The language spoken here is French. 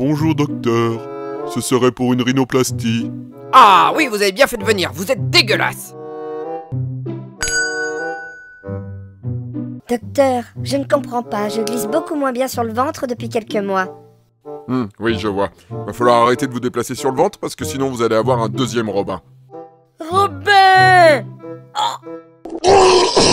Bonjour docteur, ce serait pour une rhinoplastie. Ah oui, vous avez bien fait de venir, vous êtes dégueulasse. Docteur, je ne comprends pas, je glisse beaucoup moins bien sur le ventre depuis quelques mois. Oui, je vois. Va falloir arrêter de vous déplacer sur le ventre parce que sinon vous allez avoir un deuxième Robin. Robin! Oh.